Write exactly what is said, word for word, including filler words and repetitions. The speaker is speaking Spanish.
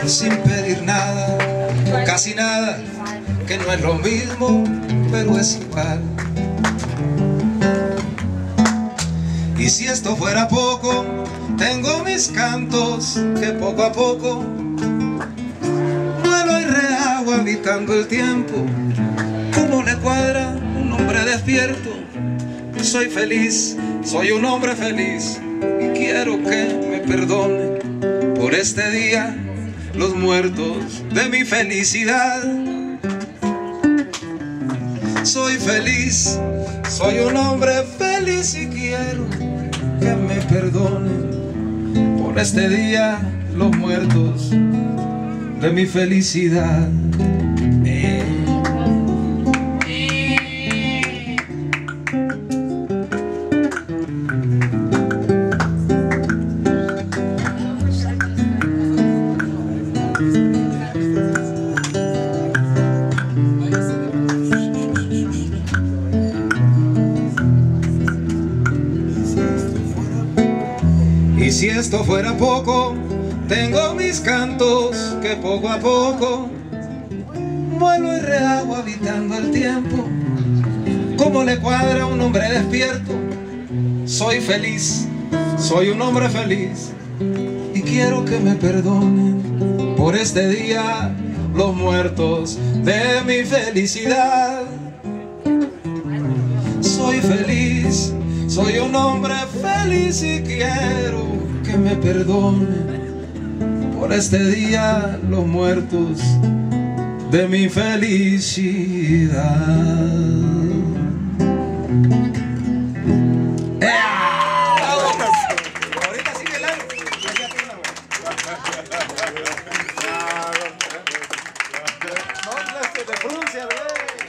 sin pedir nada, casi nada, que no es lo mismo, pero es igual. Y si esto fuera poco, tengo mis cantos que poco a poco vuelo y rehago habitando el tiempo. ¿Cómo le cuadra un hombre despierto? Soy feliz, soy un hombre feliz y quiero que me perdone por este día los muertos de mi felicidad. Soy feliz, soy un hombre feliz y quiero que me perdonen por este día los muertos de mi felicidad. Eh. Y si esto fuera poco, tengo mis cantos que poco a poco vuelo y rehago habitando el tiempo. ¿Cómo le cuadra a un hombre despierto? Soy feliz, soy un hombre feliz y quiero que me perdonen por este día los muertos de mi felicidad. Soy feliz, soy un hombre feliz y quiero que me perdonen por este día los muertos de mi felicidad. Ahorita sigue el año. No, no, de pronuncia,